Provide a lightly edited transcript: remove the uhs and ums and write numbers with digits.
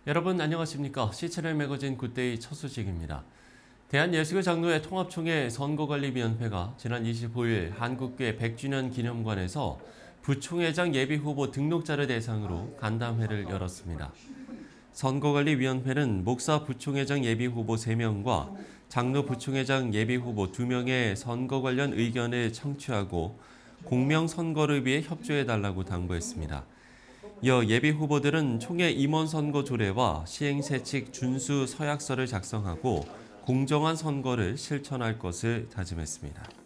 여러분 안녕하십니까? C7의 매거진 굿데이 첫 소식입니다. 대한예수교 장로회 통합총회 선거관리위원회가 지난 25일 한국교회 100주년 기념관에서 부총회장 예비후보 등록자를 대상으로 간담회를 열었습니다. 선거관리위원회는 목사 부총회장 예비후보 3명과 장로 부총회장 예비후보 2명의 선거 관련 의견을 청취하고 공명선거를 위해 협조해달라고 당부했습니다. 이어 예비후보들은 총회 임원선거 조례와 시행세칙 준수 서약서를 작성하고 공정한 선거를 실천할 것을 다짐했습니다.